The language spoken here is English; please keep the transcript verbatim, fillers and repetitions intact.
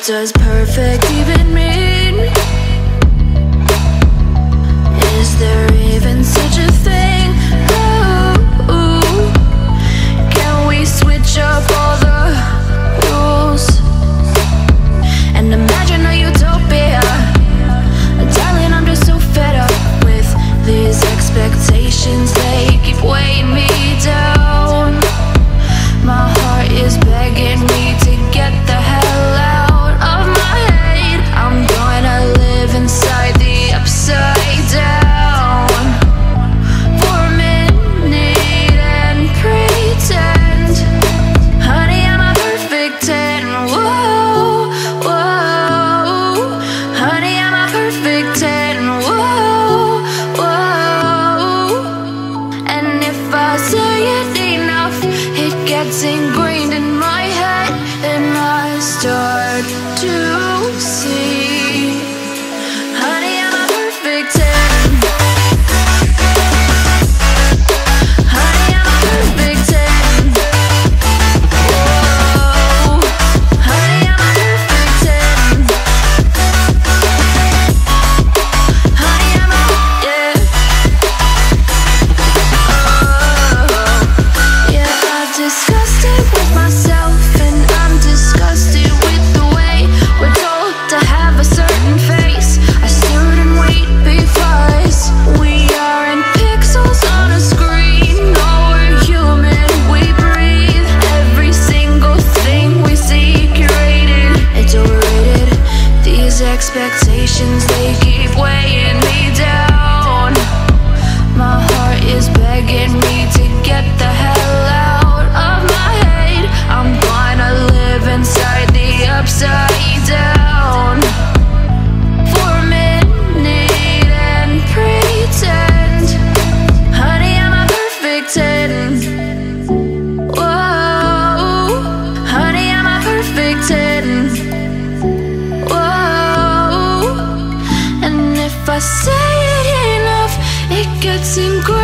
does perfect even mean? Is there even such a thing? Ooh, can we switch up all the rules and imagine a utopia? Darling, I'm just so fed up with these expectations. They keep weighing me down. My heart is begging me to get the hell out of my head. I'm gonna live inside the upside down for a minute and pretend, honey, I'm a perfect ten. Whoa, whoa, honey, I'm a perfect ten. Whoa, whoa, and if I say it enough, it gets ingrained in my head, and I start to see, honey, I'm a perfect ten. Honey, I'm a perfect ten. Whoa, honey, I'm a perfect ten. Honey, I'm a, yeah. Oh, yeah, I'm disgusted with myself, and I'm disgusted with the way we're told to have a certain face, a certain weight, because we aren't pixels on a screen. No, we're human, we breathe. Every single thing we see curated, it's overrated. These expectations, they keep weighing me down. My heart is begging me to get the hell out of my head. I'm gonna live inside the upside down for a minute and pretend, honey, I'm a perfect ten. Whoa, honey, I'm a perfect ten. Whoa, and if I say it enough, it gets ingrained